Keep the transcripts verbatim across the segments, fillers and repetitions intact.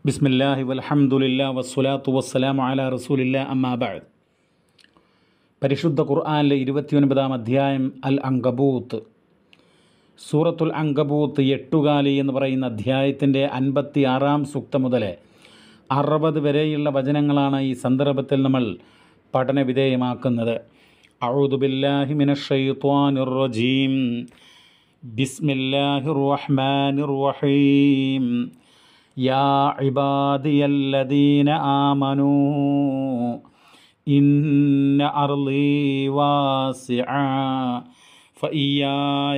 ബിസ്മില്ലാഹി വൽഹംദുലില്ലാ വസ്സലാത്തു വസ്സലാമു അലാ റസൂലില്ലാ അമ്മാ ബഅദ്. പരിശുദ്ധ ഖുർആനിലെ ഇരുപത്തിയൊൻപതാം അധ്യായം അൽ അങ്കബൂത്ത്. സൂറത്തുൽ അങ്കബൂത്ത് എട്ടുകാലി എന്ന് പറയുന്ന അധ്യായത്തിൻ്റെ അൻപത്തി ആറാം സൂക്തം മുതൽ അറുപത് വരെയുള്ള വചനങ്ങളാണ് ഈ സന്ദർഭത്തിൽ നമ്മൾ പഠനവിധേയമാക്കുന്നത്. അഊദു ബില്ലാഹി മിനശ് ശൈത്വാനിർ റജീം. ബിസ്മില്ലാഹിർ റഹ്മാനിർ റഹീം. യാ ഇബാദിയല്ലദീന ആമനൂ ഇന്ന അർളീ വാസിഅ ഫഇയ്യായ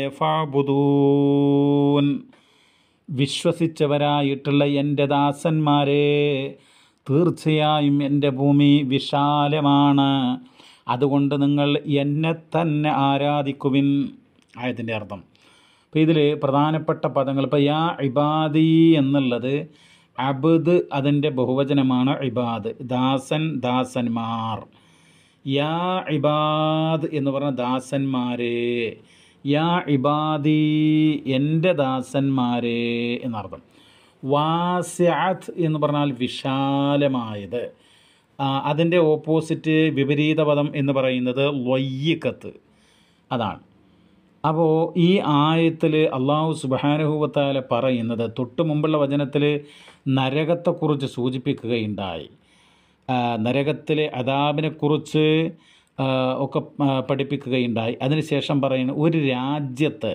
ഫഅ്ബുദൂൻ. വിശ്വസിച്ചവരായിട്ടുള്ള എൻ്റെ ദാസന്മാരെ, തീർച്ചയായും എൻ്റെ ഭൂമി വിശാലമാണ്, അതുകൊണ്ട് നിങ്ങൾ എന്നെ തന്നെ ആരാധിക്കുവിൻ. ആയതിൻ്റെ അർത്ഥം അപ്പോൾ ഇതിൽ പ്രധാനപ്പെട്ട പദങ്ങൾ, ഇപ്പോൾ യാ ഇബാദി എന്നുള്ളത് അബ്ദ്, അതിൻ്റെ ബഹുവചനമാണ് ഇബാദ്, ദാസൻ, ദാസന്മാർ. യാ ഇബാദ് എന്ന് പറഞ്ഞ ദാസന്മാരെ, യാ ഇബാദി എൻ്റെ ദാസന്മാരെ എന്നർത്ഥം. വാസിഅത്ത് എന്ന് പറഞ്ഞാൽ വിശാലമായത്. അതിൻ്റെ ഓപ്പോസിറ്റ് വിപരീത പദം എന്ന് പറയുന്നത് ലൊയ്യിക്കത്ത്, അതാണ്. അപ്പോൾ ഈ ആയത്തിൽ അള്ളാഹു സുബ്ഹാനഹു വ തആല പറയുന്നത്, തൊട്ട് മുമ്പുള്ള വചനത്തിൽ നരകത്തെക്കുറിച്ച് സൂചിപ്പിക്കുകയുണ്ടായി. നരകത്തിലെ അദാബിനെക്കുറിച്ച് ഒക്കെ പഠിപ്പിക്കുകയുണ്ടായി. അതിനുശേഷം പറയുന്നത്, ഒരു രാജ്യത്ത്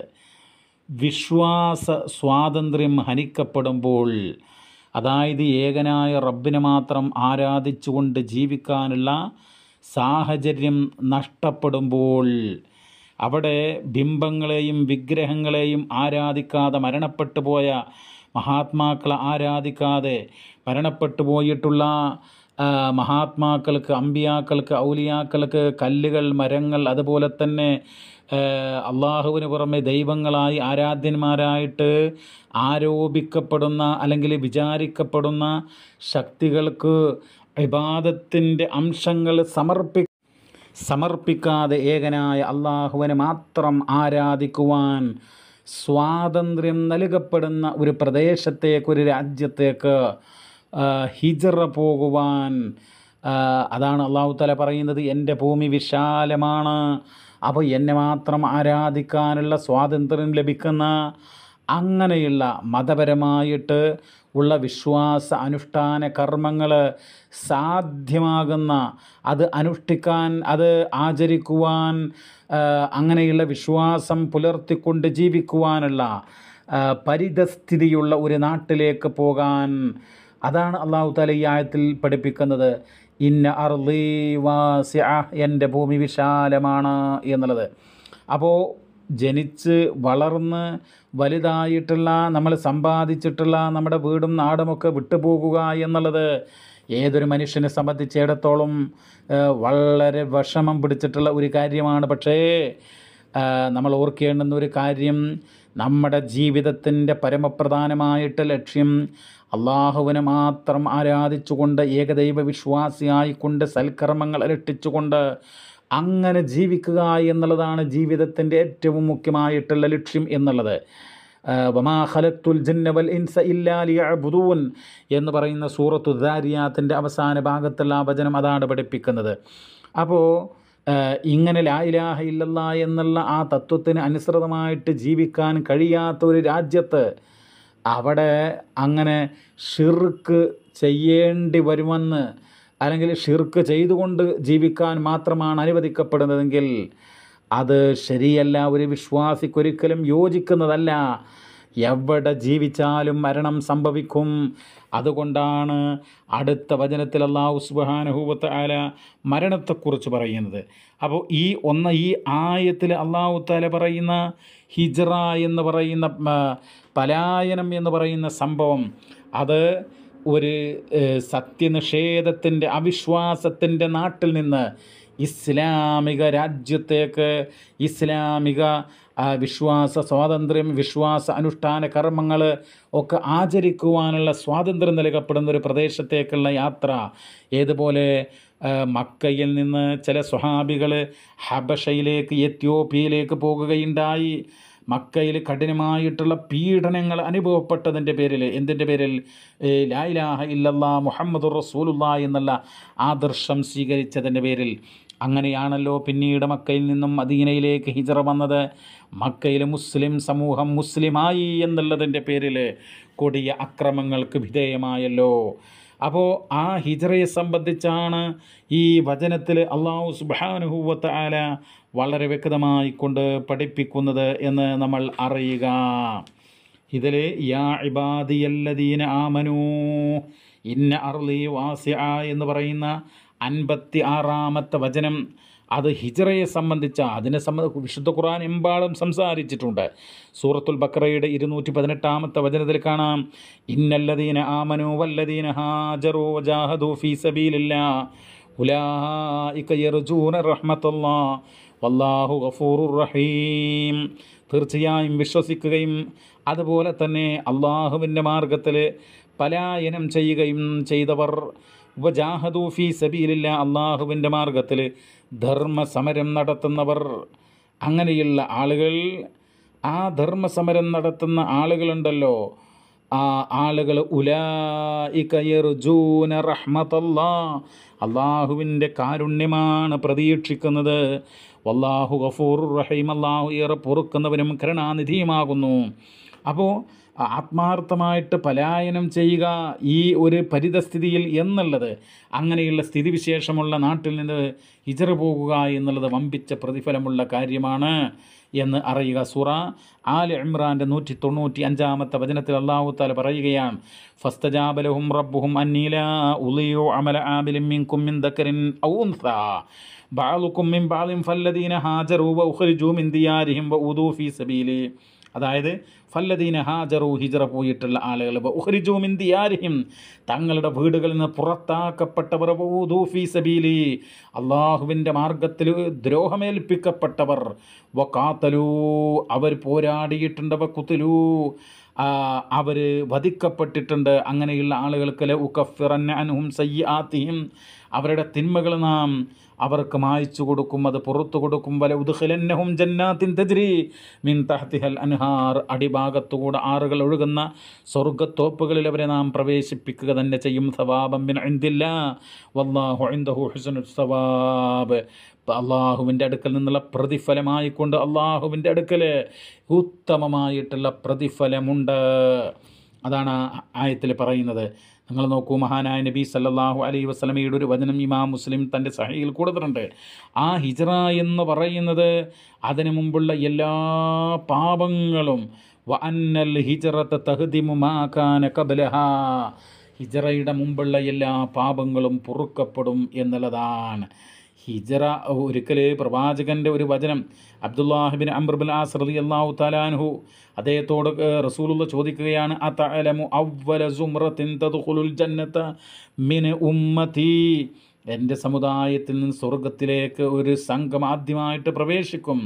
വിശ്വാസ സ്വാതന്ത്ര്യം ഹനിക്കപ്പെടുമ്പോൾ, അതായത് ഏകനായ റബ്ബിനെ മാത്രം ആരാധിച്ചുകൊണ്ട് ജീവിക്കാനുള്ള സാഹചര്യം നഷ്ടപ്പെടുമ്പോൾ, അവിടെ ബിംബങ്ങളെയും വിഗ്രഹങ്ങളെയും ആരാധിക്കാതെ മരണപ്പെട്ടു പോയ മഹാത്മാക്കളെ ആരാധിക്കാതെ മരണപ്പെട്ടു പോയിട്ടുള്ള മഹാത്മാക്കൾക്ക്, അമ്പിയാക്കൾക്ക്, ഔലിയാക്കൾക്ക് കല്ലുകൾ, മരങ്ങൾ, അതുപോലെ തന്നെ അള്ളാഹുവിന് പുറമെ ദൈവങ്ങളായി ആരാധ്യന്മാരായിട്ട് ആരോപിക്കപ്പെടുന്ന അല്ലെങ്കിൽ വിചാരിക്കപ്പെടുന്ന ശക്തികൾക്ക് ഇബാദത്തിൻ്റെ അംശങ്ങൾ സമർപ്പി സമർപ്പിക്കാതെ ഏകനായ അള്ളാഹുവിനെ മാത്രം ആരാധിക്കുവാൻ സ്വാതന്ത്ര്യം നൽകപ്പെടുന്ന ഒരു പ്രദേശത്തേക്ക്, ഒരു രാജ്യത്തേക്ക് ഹിജ്റ പോകുവാൻ, അതാണ് അള്ളാഹു തആല പറയുന്നത്, എൻ്റെ ഭൂമി വിശാലമാണ്, അപ്പോൾ എന്നെ മാത്രം ആരാധിക്കാനുള്ള സ്വാതന്ത്ര്യം ലഭിക്കുന്ന, അങ്ങനെയുള്ള മതപരമായിട്ട് ഉള്ള വിശ്വാസ അനുഷ്ഠാന കർമ്മങ്ങൾ സാധ്യമാകുന്ന, അത് അനുഷ്ഠിക്കാൻ, അത് ആചരിക്കുവാൻ, അങ്ങനെയുള്ള വിശ്വാസം പുലർത്തിക്കൊണ്ട് ജീവിക്കുവാനുള്ള പരിതസ്ഥിതിയുള്ള ഒരു നാട്ടിലേക്ക് പോകാൻ, അതാണ് അള്ളാഹു തആല ഈ ആയത്തിൽ പഠിപ്പിക്കുന്നത്. ഇന്ന അർളീ വാസിഅ, എൻ്റെ ഭൂമി വിശാലമാണ് എന്നുള്ളത്. അപ്പോൾ ജനിച്ച് വളർന്ന് വലുതായിട്ടുള്ള, നമ്മൾ സമ്പാദിച്ചിട്ടുള്ള നമ്മുടെ വീടും നാടുമൊക്കെ വിട്ടുപോകുക എന്നുള്ളത് ഏതൊരു മനുഷ്യനെ സംബന്ധിച്ചിടത്തോളം വളരെ വിഷമം പിടിച്ചിട്ടുള്ള ഒരു കാര്യമാണ്. പക്ഷേ നമ്മൾ ഓർക്കേണ്ടുന്ന ഒരു കാര്യം, നമ്മുടെ ജീവിതത്തിൻ്റെ പരമപ്രധാനമായിട്ട് ലക്ഷ്യം അള്ളാഹുവിനെ മാത്രം ആരാധിച്ചുകൊണ്ട്, ഏകദൈവ വിശ്വാസിയായിക്കൊണ്ട്, സൽക്കർമ്മങ്ങൾ അനുഷ്ഠിച്ചുകൊണ്ട് അങ്ങനെ ജീവിക്കുക എന്നുള്ളതാണ് ജീവിതത്തിൻ്റെ ഏറ്റവും മുഖ്യമായിട്ടുള്ള ലക്ഷ്യം എന്നുള്ളത്. വമാ ഖലഖ്തുൽ ജിന്ന വൽ ഇൻസ ഇല്ലാ ലിയഅ്ബുദൂൻ എന്ന് പറയുന്ന സൂറത്തു ദാരിയാത്തിൻ്റെ അവസാന ഭാഗത്തുള്ള ആ വചനം അതാണ് പഠിപ്പിക്കുന്നത്. അപ്പോൾ ഇങ്ങനെ ലാ ഇലാഹ ഇല്ലല്ലാഹ് എന്നുള്ള ആ തത്വത്തിന് അനുസൃതമായിട്ട് ജീവിക്കാൻ കഴിയാത്ത ഒരു രാജ്യത്ത്, അവിടെ അങ്ങനെ ഷിർക്ക് ചെയ്യേണ്ടി വരുമെന്ന്, അല്ലെങ്കിൽ ഷിർക്ക് ചെയ്തുകൊണ്ട് ജീവിക്കാൻ മാത്രമാണ് അനുവദിക്കപ്പെടുന്നതെങ്കിൽ അത് ശരിയല്ല, ഒരു വിശ്വാസിക്കൊരിക്കലും യോജിക്കുന്നതല്ല. എവിടെ ജീവിച്ചാലും മരണം സംഭവിക്കും. അതുകൊണ്ടാണ് അടുത്ത വചനത്തിൽ അല്ലാഹു സുബ്ഹാനഹു വ തആല മരണത്തെക്കുറിച്ച് പറയുന്നത്. അപ്പോൾ ഈ ഒന്ന് ഈ ആയത്തിൽ അല്ലാഹു തആല പറയുന്ന ഹിജ്റ എന്ന് പറയുന്ന പലായനം എന്ന് പറയുന്ന സംഭവം, അത് ഒരു സത്യനിഷേധത്തിൻ്റെ, അവിശ്വാസത്തിൻ്റെ നാട്ടിൽ നിന്ന് ഇസ്ലാമിക രാജ്യത്തേക്ക്, ഇസ്ലാമിക വിശ്വാസ സ്വാതന്ത്ര്യം, വിശ്വാസ അനുഷ്ഠാന കർമ്മങ്ങൾ ഒക്കെ ആചരിക്കുവാനുള്ള സ്വാതന്ത്ര്യം നൽകപ്പെടുന്ന ഒരു പ്രദേശത്തേക്കുള്ള യാത്ര. ഏതുപോലെ മക്കയിൽ നിന്ന് ചില സ്വഹാബികൾ ഹബഷയിലേക്ക്, എത്യോപ്യയിലേക്ക് പോകുകയുണ്ടായി. മക്കയിൽ കഠിനമായിട്ടുള്ള പീഡനങ്ങൾ അനുഭവപ്പെട്ടതിൻ്റെ പേരിൽ, എന്തിൻ്റെ പേരിൽ? ലാ ഇലാഹ ഇല്ലല്ലാ മുഹമ്മദുർ റസൂലുള്ളാ എന്നുള്ള ആദർശം സ്വീകരിച്ചതിൻ്റെ പേരിൽ. അങ്ങനെയാണല്ലോ പിന്നീട് മക്കയിൽ നിന്നും മദീനയിലേക്ക് ഹിജറ വന്നത്. മക്കയിലെ മുസ്ലിം സമൂഹം മുസ്ലിമായി എന്നുള്ളതിൻ്റെ പേരിൽ കൊടിയ അക്രമങ്ങൾക്ക് വിധേയമായല്ലോ. അപ്പോൾ ആ ഹിജറയെ സംബന്ധിച്ചാണ് ഈ വചനത്തിൽ അല്ലാഹു സുബ്ഹാനഹു വ തആല വളരെ വ്യക്തമായി കൊണ്ട് പഠിപ്പിക്കുന്നത് എന്ന് നമ്മൾ അറിയുക. ഇതിൽ യാ ഇബാദിയല്ലദീന ആമനൂ ഇന്ന അർളി വാസിഅ എന്ന് പറയുന്ന അൻപത്തി ആറാമത്തെ വചനം, അത് ഹിജറയെ സംബന്ധിച്ച അതിനെ സംബന്ധിച്ച് വിശുദ്ധ ഖുർആൻ എമ്പാടും സംസാരിച്ചിട്ടുണ്ട്. സൂറത്തുൽ ബഖറയുടെ ഇരുന്നൂറ്റി പതിനെട്ടാമത്തെ വചനത്തിൽ കാണാം, ഇന്നല്ലദീന ആമനു വല്ലദീന ഹാജറു വജാഹദു ഫീ സബീലില്ലാഹ് ഉലൈക യർജൂന റഹ്മത്തല്ലാഹ് വല്ലാഹു ഗഫൂറുർ റഹീം. തീർച്ചയായും വിശ്വസിക്കുകയും അതുപോലെ തന്നെ അള്ളാഹുവിൻ്റെ മാർഗത്തിൽ പലായനം ചെയ്യുകയും ചെയ്തവർ, വജാഹദു ഫീ സബീലില്ലാഹ് അള്ളാഹുവിൻ്റെ മാർഗത്തിൽ ധർമ്മസമരം നടത്തുന്നവർ, അങ്ങനെയുള്ള ആളുകൾ, ആ ധർമ്മസമരം നടത്തുന്ന ആളുകളുണ്ടല്ലോ, ആ ആളുകൾ ഉലൈക യർജൂന റഹ്മത്തല്ലാഹ് അള്ളാഹുവിൻ്റെ കാരുണ്യമാണ് പ്രതീക്ഷിക്കുന്നത്. വല്ലാഹു ഗഫൂറുർ റഹീം അള്ളാഹു ഏറെ പൊറുക്കുന്നവനും കരുണാനിധിയുമാകുന്നു. അപ്പോൾ ആത്മാർത്ഥമായിട്ട് പലായനം ചെയ്യുക ഈ ഒരു പരിതസ്ഥിതിയിൽ എന്നുള്ളത്, അങ്ങനെയുള്ള സ്ഥിതിവിശേഷമുള്ള നാട്ടിൽ നിന്ന് ഹിജറ പോകുക എന്നുള്ളത് വമ്പിച്ച പ്രതിഫലമുള്ള കാര്യമാണ് എന്ന് അറിയുക. സൂറ ആൽ ഇമ്രാൻ്റെ നൂറ്റി തൊണ്ണൂറ്റി അഞ്ചാമത്തെ വചനത്തിൽ അല്ലാഹു തആല പറയുകയാണ്, ഫസ്തജാബ ലഹും റബ്ബുഹും അന്നീ ലാ ഉളിയു അമല ആമിലിൻ മിൻകും മിൻ ദക്കറിൻ ഔ ഉൻസാ ബഅലുകും മിൻ ബഅലിൻ ഫല്ലദീന ഹാജറു വ ഉഖ്രിജു മിൻ ദിയാരിഹിം വ ഉദൂ ഫീ സബീലി. അതായത് ഫല്ലദീന ഹാജറു ഹിജറ പോയിട്ടുള്ള ആളുകൾ, ഉഖ്രിജു മിൻ ദിയാരിഹിം തങ്ങളുടെ വീടുകളിൽ നിന്ന് പുറത്താക്കപ്പെട്ടവർ, വഊദൂ ഫീ സബീലി അള്ളാഹുവിൻ്റെ മാർഗത്തിൽ ദ്രോഹമേൽപ്പിക്കപ്പെട്ടവർ, വഖാതലൂ അവർ പോരാടിയിട്ടുണ്ട്, വഖുതിലൂ അവർ വധിക്കപ്പെട്ടിട്ടുണ്ട്. അങ്ങനെയുള്ള ആളുകൾക്ക് ല ഉകഫിറന്ന അൻഹും സയ്യിആതിഹിം അവരുടെ തിന്മകൾ നാം അവർക്ക് മായ്ച്ചു കൊടുക്കും, അത് പുറത്തു കൊടുക്കും. വല ഉദ്ഖിലന്നഹും ജന്നാത്തിൻ തജ്രി മിൻ തഹ്തിഹൽ അൻഹാർ അടിഭാഗത്തുകൂടെ ആറുകൾ ഒഴുകുന്ന സ്വർഗ്ഗത്തോപ്പുകളിൽ അവരെ നാം പ്രവേശിപ്പിക്കുക തന്നെ ചെയ്യും. സവാബൻ മിൻ ഇൻദില്ലാഹ് വല്ലാഹു ഇൻദഹു ഹുസ്നുസ് സവാബ്. അള്ളാഹുവിൻ്റെ അടുക്കൽ നിന്നുള്ള പ്രതിഫലമായിക്കൊണ്ട് അള്ളാഹുവിൻ്റെ അടുക്കൽ ഉത്തമമായിട്ടുള്ള പ്രതിഫലമുണ്ട്. അതാണ് ആയത്തിൽ പറയുന്നത്. നിങ്ങൾ നോക്കൂ, മഹാനായ നബി സല്ലല്ലാഹു അലൈഹി വസല്ലമയുടെ ഒരു വചനം ഇമാം മുസ്ലിം തൻ്റെ സഹീഹിൽ കൊടുത്തിട്ടുണ്ട്. ആ ഹിജ്റ എന്ന് പറയുന്നത് അതിനു മുമ്പുള്ള എല്ലാ പാപങ്ങളും, വ അന്നൽ ഹിജ്റത തഹ്ദിമു മാ കാന ഖബ്ലഹാ ഹിജ്റയുടെ മുമ്പുള്ള എല്ലാ പാപങ്ങളും പൊറുക്കപ്പെടും എന്നുള്ളതാണ്. ഹിജ്റ ഒരിക്കൽ പ്രവാചകൻ്റെ ഒരു വചനം, അബ്ദുല്ലാഹിബിൻ അംർ ബിൻ ആസ് റളിയല്ലാഹു തആല അൻഹു അദ്ദേഹത്തോട് റസൂലുള്ള ചോദിക്കുകയാണ്, അതഅലമു അവ്വല സുംറത്തിൻ തദ്ഖുലുൽ ജന്നത മിൻ ഉമ്മതി എൻ്റെ സമുദായത്തിൽ നിന്ന് സ്വർഗത്തിലേക്ക് ഒരു സംഘം ആദ്യമായിട്ട് പ്രവേശിക്കും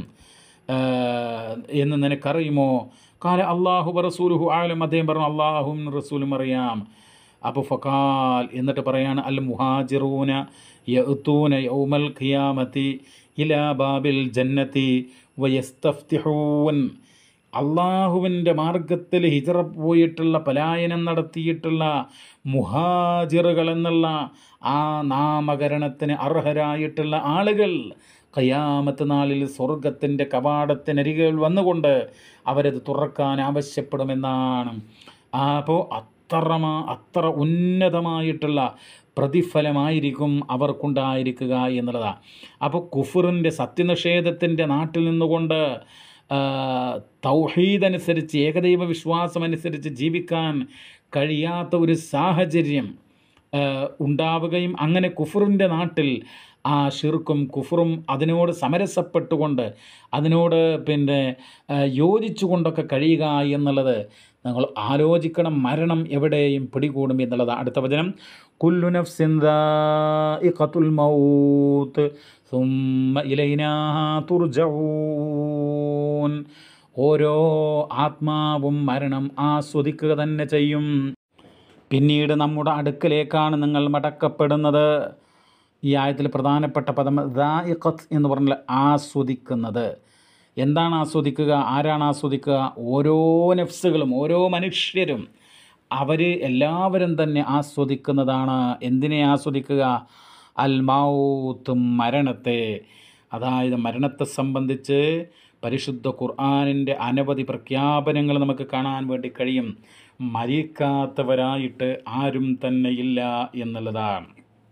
എന്ന് നിനക്കറിയുമോ? കാല അല്ലാഹു വറസൂലുഹു ആലം. അദ്ദേഹം പറഞ്ഞു, അല്ലാഹുവും റസൂലും അറിയാം. അപ്പോൾ ഫഖാൽ എന്നിട്ട് പറയാണ്, അൽ മുഹാജിറൂന യഅ്തൂന യൗമൽ ഖിയാമത്തി ഇലാ ബാബിൽ ജന്നത്തി വയസ്തഫ്തിഹൂൻ. അള്ളാഹുവിൻ്റെ മാർഗത്തിൽ ഹിജറ പോയിട്ടുള്ള പലായനം നടത്തിയിട്ടുള്ള മുഹാജിറുകൾ എന്നുള്ള ആ നാമകരണത്തിന് അർഹരായിട്ടുള്ള ആളുകൾ ഖിയാമത്ത് നാളിൽ സ്വർഗത്തിൻ്റെ കവാടത്തിനരികിൽ വന്നുകൊണ്ട് അവരത് തുറക്കാൻ ആവശ്യപ്പെടുമെന്നാണ്. അപ്പോൾ അത്രമാ അത്ര ഉന്നതമായിട്ടുള്ള പ്രതിഫലമായിരിക്കും അവർക്കുണ്ടായിരിക്കുക എന്നുള്ളതാണ്. അപ്പോൾ കുഫറിൻ്റെ സത്യനിഷേധത്തിൻ്റെ നാട്ടിൽ നിന്നുകൊണ്ട് തൗഹീദ് അനുസരിച്ച് ഏകദൈവ വിശ്വാസമനുസരിച്ച് ജീവിക്കാൻ കഴിയാത്ത ഒരു സാഹചര്യം ഉണ്ടാവുകയും അങ്ങനെ കുഫറിൻ്റെ നാട്ടിൽ ആ ഷിർക്കും കുഫറും അതിനോട് സമരസപ്പെട്ടുകൊണ്ട് അതിനോട് പിന്നെ യോജിച്ചു കൊണ്ടൊക്കെ കഴിയുക എന്നുള്ളത് നിങ്ങൾ ആലോചിക്കണം. മരണം എവിടെയും പിടികൂടും എന്നുള്ളതാണ്. അടുത്ത വചനം, കുല്ലു നഫ്സിൻ ദാഇഖത്തുൽ മൗത്ത് സുമ്മ ഇലൈനാ തുർജഊൻ. ഓരോ ആത്മാവും മരണം ആസ്വദിക്കുക തന്നെ ചെയ്യും, പിന്നീട് നമ്മുടെ അടുക്കലേക്കാണ് നിങ്ങൾ മടക്കപ്പെടുന്നത്. ഈ ആയത്തിൽ പ്രധാനപ്പെട്ട പദം ദാഇഖത്ത് എന്ന് പറഞ്ഞാൽ ആസ്വദിക്കുന്നത്. എന്താണ് ആസ്വദിക്കുക? ആരാണ് ആസ്വദിക്കുക? ഓരോ നഫ്സുകളും ഓരോ മനുഷ്യരും അവർ എല്ലാവരും തന്നെ ആസ്വദിക്കുന്നതാണ്. എന്തിനെ ആസ്വദിക്കുക? അൽ മൗത്ത്, മരണത്തെ. അതായത് മരണത്തെ സംബന്ധിച്ച് പരിശുദ്ധ ഖുർആനിൻ്റെ അനവധി പ്രഖ്യാപനങ്ങൾ നമുക്ക് കാണാൻ വേണ്ടി കഴിയും. മരിക്കാത്തവരായിട്ട് ആരും തന്നെയില്ല എന്നുള്ളതാണ്.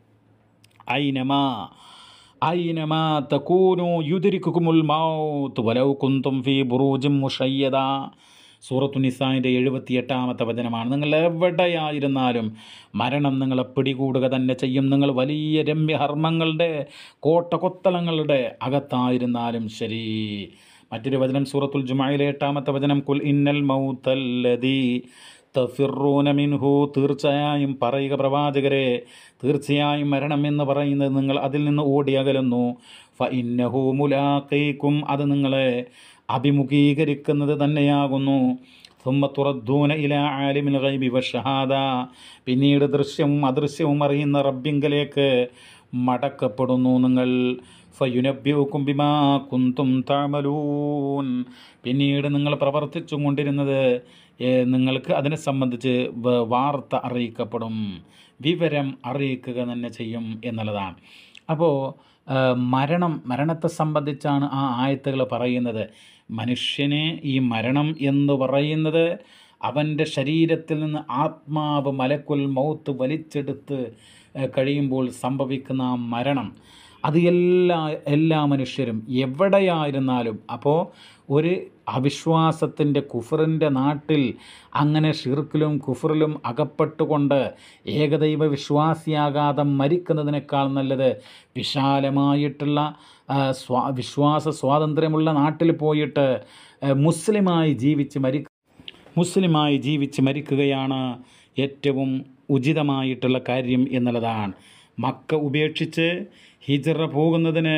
ഐനമാ ഐനമാ തകൂനു യുദ്രിക്കുകുമുൽ മൗത്ത് വലൗ കുന്തും ഫീ ബുറൂജിൻ മുശയ്യദ. സൂറത്തു നിസാഇൻ്റെ എഴുപത്തിയെട്ടാമത്തെ വചനമാണ്. നിങ്ങൾ എവിടെയായിരുന്നാലും മരണം നിങ്ങളെ പിടികൂടുക തന്നെ ചെയ്യും. നിങ്ങൾ വലിയ രമ്യഹർമ്മങ്ങളുടെ കോട്ടകൊത്തളങ്ങളുടെ അകത്തായിരുന്നാലും ശരി. മറ്റൊരു വചനം സൂറത്തുൽ ജുമഅയിലെ എട്ടാമത്തെ വചനം, കുൽ ഇന്നൽ മൗതല്ലദീ തഫിറൂന മിൻഹു. തീർച്ചയായും പറയുക പ്രവാചകരെ, തീർച്ചയായും മരണം എന്ന് പറയുന്നത് നിങ്ങൾ അതിൽ നിന്ന് ഓടിയകലുന്നു. ഫ ഇന്നഹു മുലാഖീകും, അത് നിങ്ങളെ അഭിമുഖീകരിക്കുന്നത് തന്നെയാകുന്നു. സുമ്മ തുറദ്ദൂന ഇലാ ആലിമിൽ ഗൈബി വശഹാദ, പിന്നീട് ദൃശ്യവും അദൃശ്യവും അറിയുന്ന റബ്ബിങ്കലേക്ക് മടക്കപ്പെടുന്നു നിങ്ങൾ. ഫയുനബ്ബിഉകും ബിമാ കുന്തും തഅമലൂൻ, പിന്നീട് നിങ്ങൾ പ്രവർത്തിച്ചു കൊണ്ടിരുന്നത് നിങ്ങൾക്ക് അതിനെ സംബന്ധിച്ച് വാർത്ത അറിയിക്കപ്പെടും, വിവരം അറിയിക്കുക തന്നെ ചെയ്യും എന്നുള്ളതാണ്. അപ്പോൾ മരണം മരണത്തെ സംബന്ധിച്ചാണ് ആ ആയത്തുകൾ പറയുന്നത്. മനുഷ്യനെ ഈ മരണം എന്ന് പറയുന്നത് അവൻ്റെ ശരീരത്തിൽ നിന്ന് ആത്മാവ് മലക്കുൽ മൗത്ത് വലിച്ചെടുത്ത് കഴിയുമ്പോൾ സംഭവിക്കുന്ന ആ മരണം, അത് എല്ലാ എല്ലാ മനുഷ്യരും എവിടെയായിരുന്നാലും. അപ്പോൾ ഒരു അവിശ്വാസത്തിൻ്റെ കുഫറിൻ്റെ നാട്ടിൽ അങ്ങനെ ഷിർക്കിലും കുഫറിലും അകപ്പെട്ടുകൊണ്ട് ഏകദൈവ വിശ്വാസിയാകാതെ മരിക്കുന്നതിനേക്കാൾ നല്ലത് വിശാലമായിട്ടുള്ള സ്വാ വിശ്വാസ സ്വാതന്ത്ര്യമുള്ള നാട്ടിൽ പോയിട്ട് മുസ്ലിമായി ജീവിച്ച് മരി മുസ്ലിമായി ജീവിച്ച് മരിക്കുകയാണ് ഏറ്റവും ഉചിതമായിട്ടുള്ള കാര്യം എന്നുള്ളതാണ്. മക്ക ഉപേക്ഷിച്ച് ഹിജ്റ പോകുന്നതിന്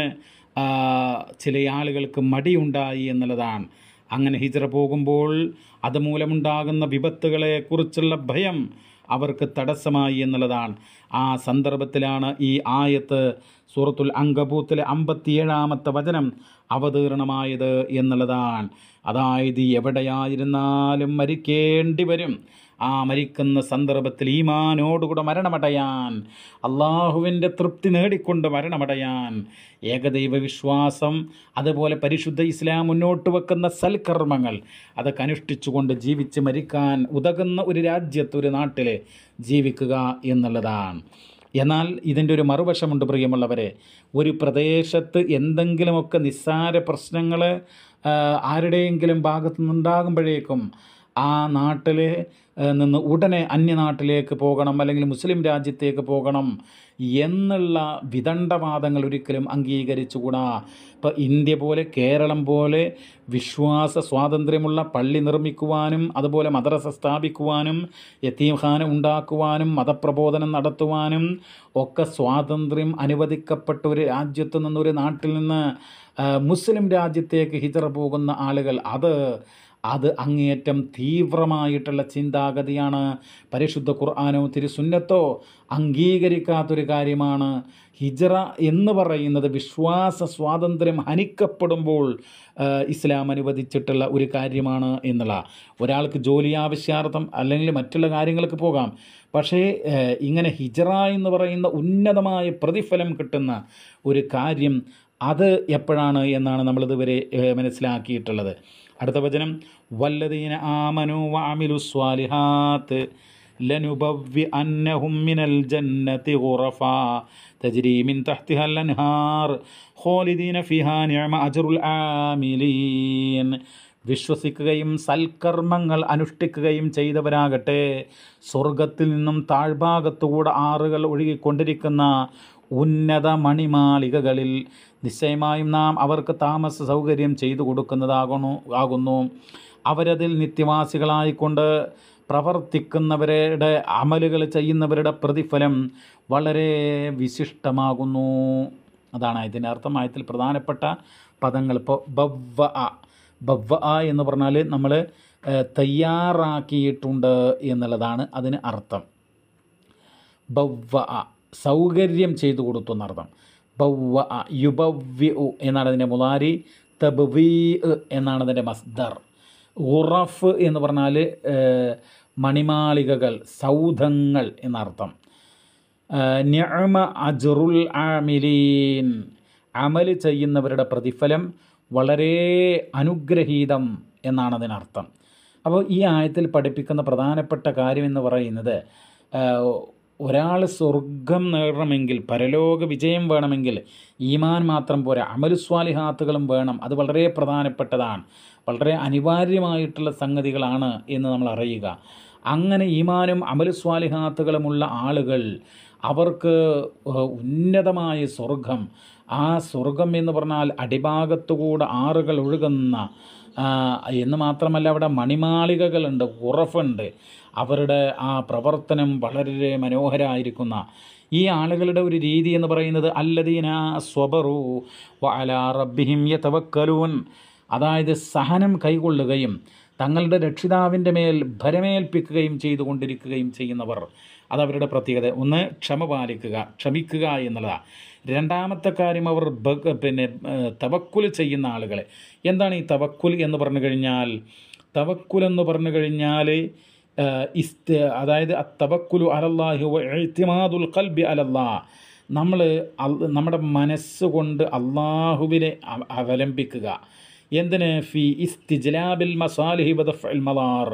ചില ആളുകൾക്ക് മടിയുണ്ടായി എന്നുള്ളതാണ്. അങ്ങനെ ഹിജ്റ പോകുമ്പോൾ അതുമൂലമുണ്ടാകുന്ന വിപത്തുകളെക്കുറിച്ചുള്ള ഭയം അവർക്ക് തടസ്സമായി എന്നുള്ളതാണ്. ആ സന്ദർഭത്തിലാണ് ഈ ആയത്ത് സൂറത്തുൽ അങ്കബൂത്തിലെ അമ്പത്തിയേഴാമത്തെ വചനം അവതീർണമായത് എന്നുള്ളതാണ്. അതായത് എവിടെയായിരുന്നാലും മരിക്കേണ്ടി വരും. ആ മരിക്കുന്ന സന്ദർഭത്തിൽ ഈമാനോടുകൂടെ മരണമടയാൻ, അള്ളാഹുവിൻ്റെ തൃപ്തി നേടിക്കൊണ്ട് മരണമടയാൻ, ഏകദൈവ വിശ്വാസം അതുപോലെ പരിശുദ്ധ ഇസ്ലാം മുന്നോട്ട് വെക്കുന്ന സൽക്കർമ്മങ്ങൾ അതൊക്കെ അനുഷ്ഠിച്ചുകൊണ്ട് ജീവിച്ച് മരിക്കാൻ ഉതകുന്ന ഒരു രാജ്യത്ത്, ഒരു നാട്ടിൽ ജീവിക്കുക എന്നുള്ളതാണ്. എന്നാൽ ഇതിൻ്റെ ഒരു മറുവശമുണ്ട് പ്രിയമുള്ളവരെ. ഒരു പ്രദേശത്ത് എന്തെങ്കിലുമൊക്കെ നിസ്സാര പ്രശ്നങ്ങൾ ആരുടെയെങ്കിലും ഭാഗത്തു നിന്നുണ്ടാകുമ്പോഴേക്കും ആ നാട്ടിൽ നിന്ന് ഉടനെ അന്യനാട്ടിലേക്ക് പോകണം, അല്ലെങ്കിൽ മുസ്ലിം രാജ്യത്തേക്ക് പോകണം എന്നുള്ള വിദണ്ഡവാദങ്ങൾ ഒരിക്കലും അംഗീകരിച്ചുകൂടാ. ഇപ്പോൾ ഇന്ത്യ പോലെ കേരളം പോലെ വിശ്വാസ സ്വാതന്ത്ര്യമുള്ള പള്ളി നിർമ്മിക്കുവാനും അതുപോലെ മദ്രസ സ്ഥാപിക്കുവാനും യതീംഖാന ഉണ്ടാക്കുവാനും മതപ്രബോധനം നടത്തുവാനും ഒക്കെ സ്വാതന്ത്ര്യം അനുവദിക്കപ്പെട്ട ഒരു രാജ്യത്തു നിന്നൊരു നാട്ടിൽ നിന്ന് മുസ്ലിം രാജ്യത്തേക്ക് ഹിജ്റ പോകുന്ന ആളുകൾ, അത് അത് അങ്ങേയറ്റം തീവ്രമായിട്ടുള്ള ചിന്താഗതിയാണ്. പരിശുദ്ധ ഖുർആനോ തിരുസുന്നത്തോ അംഗീകരിക്കാത്തൊരു കാര്യമാണ്. ഹിജ്റ എന്ന് പറയുന്നത് വിശ്വാസ സ്വാതന്ത്ര്യം ഹനിക്കപ്പെടുമ്പോൾ ഇസ്ലാം അനുവദിച്ചിട്ടുള്ള ഒരു കാര്യമാണ് എന്നുള്ള. ഒരാൾക്ക് ജോലി ആവശ്യാർത്ഥം അല്ലെങ്കിൽ മറ്റുള്ള കാര്യങ്ങൾക്ക് പോകാം. പക്ഷേ ഇങ്ങനെ ഹിജ്റ എന്ന് പറയുന്ന ഉന്നതമായ പ്രതിഫലം കിട്ടുന്ന ഒരു കാര്യം അത് എപ്പോഴാണ് എന്നാണ് നമ്മളിതുവരെ മനസ്സിലാക്കിയിട്ടുള്ളത്. അടുത്ത വചനം, വല്ലദീന ആമനു വഅമിലു സ്വാലിഹാത്ത് ലനുബവ്വി അന്നഹും മിനൽ ജന്നതി ഗുറഫാ തജ്രി മിൻ തഹ്തിഹൽ അൻഹാർ ഖാലിദീന ഫീഹാ നിഅമ അജ്റുൽ ആമിലീൻ. വിശ്വസിക്കുകയും സൽക്കർമ്മങ്ങൾ അനുഷ്ഠിക്കുകയും ചെയ്തവരാകട്ടെ സ്വർഗത്തിൽ നിന്നും താഴ്ഭാഗത്തുകൂടെ ആറുകൾ ഒഴുകിക്കൊണ്ടിരിക്കുന്ന ഉന്നത മണിമാളികകളിൽ നിശ്ചയമായും നാം അവർക്ക് താമസ സൗകര്യം ചെയ്തു കൊടുക്കുന്നതാകുന്നു ആകുന്നു അവരതിൽ നിത്യവാസികളായിക്കൊണ്ട് പ്രവർത്തിക്കുന്നവരുടെ അമലുകൾ ചെയ്യുന്നവരുടെ പ്രതിഫലം വളരെ വിശിഷ്ടമാകുന്നു. അതാണ് ഇതിൻ്റെ അർത്ഥം. ആയത്തിൽ പ്രധാനപ്പെട്ട പദങ്ങൾ ഇപ്പോൾ ബവ്വ ബവ്വ എന്ന് പറഞ്ഞാൽ നമ്മൾ തയ്യാറാക്കിയിട്ടുണ്ട് എന്നുള്ളതാണ് അതിന് അർത്ഥം. ബവ്വ സൗകര്യം ചെയ്തു കൊടുത്തു എന്നർത്ഥം. ബവ്വ യുബവ്വി എന്നാണ് അതിൻ്റെ മുലാരി. തബ്വീ എന്നാണ് അതിൻ്റെ മസ്ദർ. ഉറഫ് എന്ന് പറഞ്ഞാൽ മണിമാളികകൾ, സൗധങ്ങൾ എന്നർത്ഥം. നിഅമ അജ്റുൽ ആമിലീൻ, അമൽ ചെയ്യുന്നവരുടെ പ്രതിഫലം വളരെ അനുഗ്രഹീതം എന്നാണ് അതിനർത്ഥം. അപ്പോൾ ഈ ആയത്തിൽ പഠിപ്പിക്കുന്ന പ്രധാനപ്പെട്ട കാര്യം എന്ന് പറയുന്നത്, ഒരാൾ സ്വർഗം നേടണമെങ്കിൽ, പരലോക വിജയം വേണമെങ്കിൽ ഈമാൻ മാത്രം പോരാ, അമലു സ്വാലിഹാത്തുകളും വേണം. അത് വളരെ പ്രധാനപ്പെട്ടതാണ്, വളരെ അനിവാര്യമായിട്ടുള്ള സംഗതികളാണ് എന്ന് നമ്മൾ അറിയുക. അങ്ങനെ ഈമാനും അമലു സ്വാലിഹാത്തുകളുമുള്ള ആളുകൾ, അവർക്ക് ഉന്നതമായ സ്വർഗം, ആ സ്വർഗം എന്ന് പറഞ്ഞാൽ അടിഭാഗത്തുകൂടെ ആറുകൾ ഒഴുകുന്ന എന്ന് മാത്രമല്ല, അവിടെ മണിമാളികകളുണ്ട്, ഉറഫുണ്ട്. അവരുടെ ആ പ്രവർത്തനം വളരെ മനോഹരമായിരിക്കുന്ന ഈ ആളുകളുടെ ഒരു രീതി എന്ന് പറയുന്നത് അല്ലദീന സ്വബറു വഅലാ റബ്ബിഹിം യതവക്കലൂൻ, അതായത് സഹനം കൈകൊള്ളുകയും തങ്ങളുടെ രക്ഷിതാവിൻ്റെ മേൽ ഭരമേൽപ്പിക്കുകയും ചെയ്തുകൊണ്ടിരിക്കുകയും ചെയ്യുന്നവർ. അതവരുടെ പ്രത്യേകത. ഒന്ന്, ക്ഷമ പാലിക്കുക, ക്ഷമിക്കുക എന്നുള്ളതാണ്. രണ്ടാമത്തെ കാര്യം, അവർ പിന്നെ തവക്കുൽ ചെയ്യുന്ന ആളുകൾ. എന്താണ് ഈ തവക്കുൽ എന്ന് പറഞ്ഞു കഴിഞ്ഞാൽ? തവക്കുൽ എന്ന് പറഞ്ഞു കഴിഞ്ഞാൽ ഇസ്ത് അതായത് തവക്കുലു അലല്ലാഹി വ ഇഅ്തിമാദുൽ ഖൽബി അലല്ലാഹ്, നമ്മൾ നമ്മുടെ മനസ്സുകൊണ്ട് അള്ളാഹുവിനെ അവലംബിക്കുക. എന്തിന്? ഫി ഇസ്തിജ്ലാബിൽ മസാലിഹി വദഫ്ഇൽ മദാർ,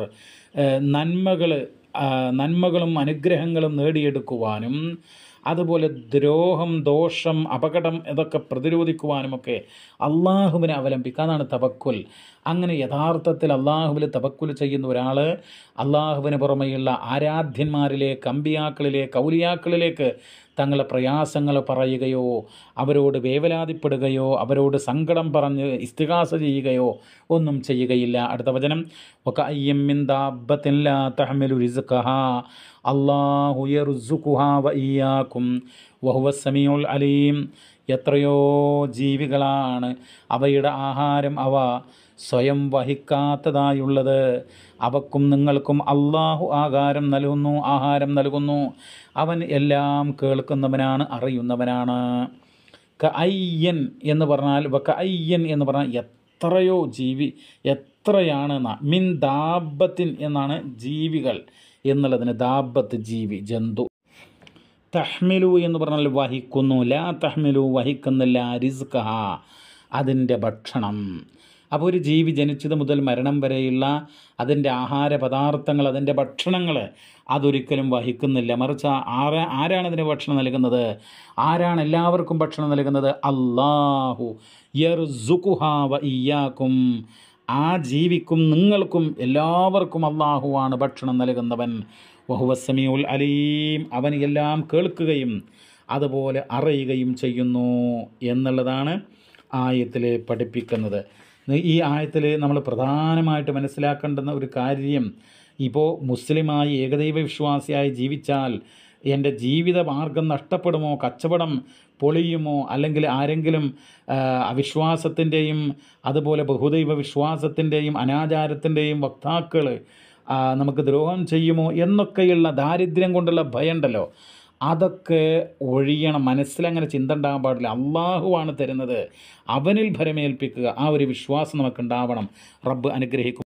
നന്മകൾ നന്മകളും അനുഗ്രഹങ്ങളും നേടിയെടുക്കുവാനും അതുപോലെ ദ്രോഹം, ദോഷം, അപകടം ഇതൊക്കെ പ്രതിരോധിക്കുവാനുമൊക്കെ അള്ളാഹുവിനെ അവലംബിക്കുക. അതാണ് തവക്കുൽ. അങ്ങനെ യഥാർത്ഥത്തിൽ അള്ളാഹുവിൽ തവക്കുൽ ചെയ്യുന്ന ഒരാൾ അള്ളാഹുവിന് പുറമെയുള്ള ആരാധ്യന്മാരിലേക്ക്, അമ്പിയാക്കളിലേക്ക്, ഔലിയാക്കളിലേക്ക് തങ്ങളുടെ പ്രയാസങ്ങൾ പറയുകയോ അവരോട് വേവലാതിപ്പെടുകയോ അവരോട് സങ്കടം പറഞ്ഞ് ഇസ്തിഗാസ ചെയ്യുകയോ ഒന്നും ചെയ്യുകയില്ല. അടുത്ത വചനം, വകഅയ്യിൻ മിൻ ദാബ്ബത്തിൻ ലാ തഹ്മിലു റിസ്ഖഹാ അല്ലാഹു യർസുഖുഹാ വഇയ്യാകും വഹുവസ് സമീഉൽ അലീം. എത്രയോ ജീവികളാണ് അവയുടെ ആഹാരം അവ സ്വയം വഹിക്കാത്തതായുള്ളത്, അവക്കും നിങ്ങൾക്കും അള്ളാഹു ആഹാരം നൽകുന്നു ആഹാരം നൽകുന്നു അവൻ എല്ലാം കേൾക്കുന്നവനാണ്, അറിയുന്നവനാണ്. കഅയ്യൻ എന്ന് പറഞ്ഞാൽ വകഅയ്യൻ എന്ന് പറഞ്ഞാൽ എത്രയോ ജീവി, എത്രയാണെന്ന. മിൻ ദാബത്തിൻ എന്നാണ് ജീവികൾ എന്നുള്ളതിന്. ദാബത്ത് ജീവി, ജന്തു. തഹ്മിലു എന്ന് പറഞ്ഞാൽ വഹിക്കുന്നു. ലാ തഹ്മിലു വഹിക്കുന്നില്ല. റിസ്ഖഹ അതിൻ്റെ ഭക്ഷണം. അപ്പോൾ ഒരു ജീവി ജനിച്ചത് മുതൽ മരണം വരെയുള്ള അതിൻ്റെ ആഹാര പദാർത്ഥങ്ങൾ, അതിൻ്റെ ഭക്ഷണങ്ങൾ അതൊരിക്കലും വഹിക്കുന്നില്ല. മറിച്ച് ആരാ ആരാണ് അതിന് ഭക്ഷണം നൽകുന്നത്? ആരാണ് എല്ലാവർക്കും ഭക്ഷണം നൽകുന്നത്? അല്ലാഹു യർസുഖുഹാ വഇയ്യാകും. ആ ജീവിക്കും നിങ്ങൾക്കും എല്ലാവർക്കും അള്ളാഹുവാണ് ഭക്ഷണം നൽകുന്നവൻ. വഹുവസ് സമീഉൽ അലീം, അവൻ എല്ലാം കേൾക്കുകയും അതുപോലെ അറിയുകയും ചെയ്യുന്നു എന്നുള്ളതാണ് ആയത്തിൽ പഠിപ്പിക്കുന്നത്. ഈ ആയത്തിൽ നമ്മൾ പ്രധാനമായിട്ട് മനസ്സിലാക്കേണ്ടുന്ന ഒരു കാര്യം, ഇപ്പോൾ മുസ്ലിമായി ഏകദൈവ വിശ്വാസിയായി ജീവിച്ചാൽ എൻ്റെ ജീവിത മാർഗം നഷ്ടപ്പെടുമോ, കച്ചവടം പൊളിയുമോ, അല്ലെങ്കിൽ ആരെങ്കിലും അവിശ്വാസത്തിൻ്റെയും അതുപോലെ ബഹുദൈവ വിശ്വാസത്തിൻ്റെയും അനാചാരത്തിൻ്റെയും വക്താക്കൾ നമുക്ക് ദ്രോഹം ചെയ്യുമോ എന്നൊക്കെയുള്ള ദാരിദ്ര്യം കൊണ്ടുള്ള ഭയം ഉണ്ടല്ലോ, അതൊക്കെ ഒഴിയണം. മനസ്സിലങ്ങനെ ചിന്ത ഉണ്ടാകാൻ പാടില്ല. അള്ളാഹുവാണ് തരുന്നത്, അവനിൽ ഭരമേൽപ്പിക്കുക. ആ ഒരു വിശ്വാസം നമുക്കുണ്ടാവണം. റബ്ബ് അനുഗ്രഹിക്കും.